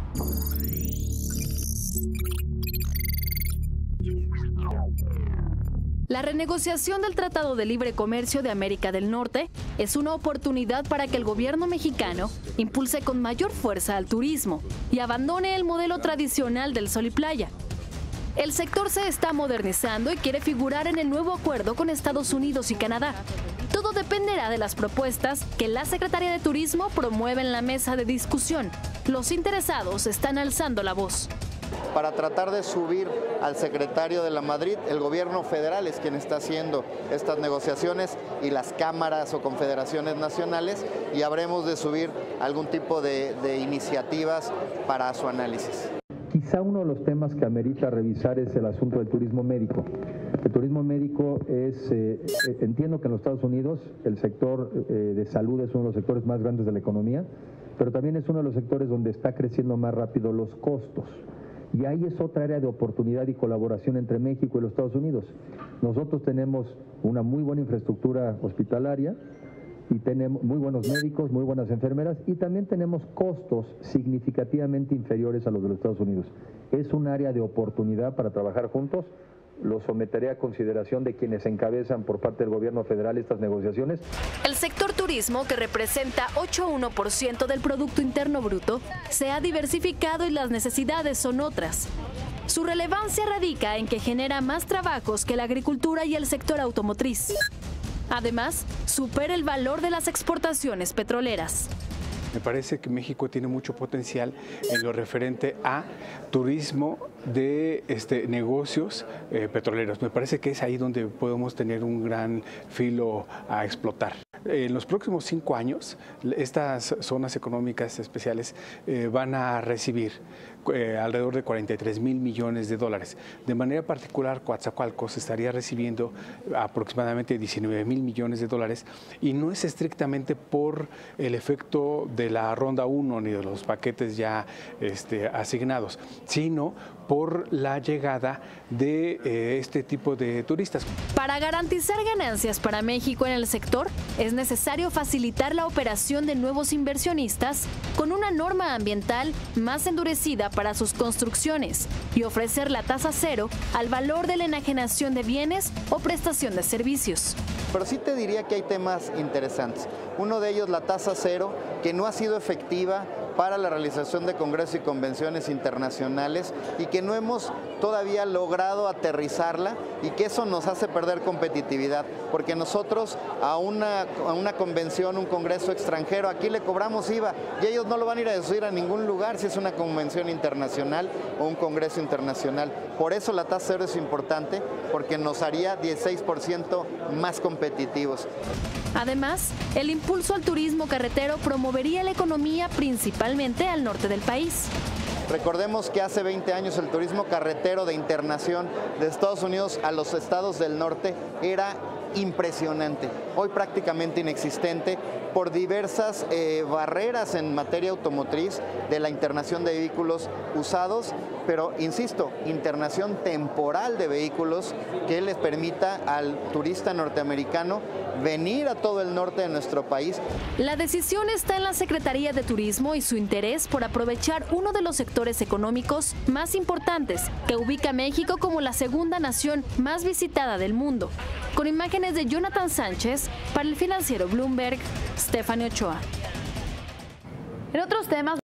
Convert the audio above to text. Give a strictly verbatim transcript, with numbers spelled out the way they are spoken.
La renegociación del Tratado de Libre Comercio de América del Norte es una oportunidad para que el gobierno mexicano impulse con mayor fuerza al turismo y abandone el modelo tradicional del sol y playa. El sector se está modernizando y quiere figurar en el nuevo acuerdo con Estados Unidos y Canadá. Todo dependerá de las propuestas que la Secretaría de Turismo promueve en la mesa de discusión. Los interesados están alzando la voz. Para tratar de subir al secretario de la Madrid, el gobierno federal es quien está haciendo estas negociaciones y las cámaras o confederaciones nacionales, y habremos de subir algún tipo de, de iniciativas para su análisis. Quizá uno de los temas que amerita revisar es el asunto del turismo médico. El turismo médico es, eh, entiendo que en los Estados Unidos el sector eh, de salud es uno de los sectores más grandes de la economía, pero también es uno de los sectores donde está creciendo más rápido los costos. Y ahí es otra área de oportunidad y colaboración entre México y los Estados Unidos. Nosotros tenemos una muy buena infraestructura hospitalaria y tenemos muy buenos médicos, muy buenas enfermeras, y también tenemos costos significativamente inferiores a los de los Estados Unidos. Es un área de oportunidad para trabajar juntos. Lo someteré a consideración de quienes encabezan por parte del gobierno federal estas negociaciones. El sector turismo, que representa ocho coma uno por ciento del Producto Interno Bruto, se ha diversificado y las necesidades son otras. Su relevancia radica en que genera más trabajos que la agricultura y el sector automotriz. Además, supera el valor de las exportaciones petroleras. Me parece que México tiene mucho potencial en lo referente a turismo de este, negocios eh, petroleros. Me parece que es ahí donde podemos tener un gran filo a explotar. En los próximos cinco años, estas zonas económicas especiales eh, van a recibir eh, alrededor de cuarenta y tres mil millones de dólares. De manera particular, Coatzacoalcos estaría recibiendo aproximadamente diecinueve mil millones de dólares, y no es estrictamente por el efecto de la ronda uno ni de los paquetes ya este, asignados, sino por la llegada de eh, este tipo de turistas. Para garantizar ganancias para México en el sector, es necesario facilitar la operación de nuevos inversionistas con una norma ambiental más endurecida para sus construcciones y ofrecer la tasa cero al valor de la enajenación de bienes o prestación de servicios. Pero sí te diría que hay temas interesantes. Uno de ellos, la tasa cero, que no ha sido efectiva para la realización de congresos y convenciones internacionales y que no hemos todavía logrado aterrizarla, y que eso nos hace perder competitividad, porque nosotros a una, a una convención, un congreso extranjero, aquí le cobramos I V A y ellos no lo van a ir a deducir a ningún lugar si es una convención internacional o un congreso internacional. Por eso la tasa cero es importante, porque nos haría dieciséis por ciento más competitivos. Además, el impulso al turismo carretero promovería la economía principalmente al norte del país. Recordemos que hace veinte años el turismo carretero de internación de Estados Unidos a los estados del norte era impresionante, hoy prácticamente inexistente por diversas eh, barreras en materia automotriz de la internación de vehículos usados, pero insisto, internación temporal de vehículos que les permita al turista norteamericano venir a todo el norte de nuestro país. La decisión está en la Secretaría de Turismo y su interés por aprovechar uno de los sectores económicos más importantes que ubica a México como la segunda nación más visitada del mundo. Con imágenes de Jonathan Sánchez, para el financiero Bloomberg, Stephanie Ochoa. En otros temas,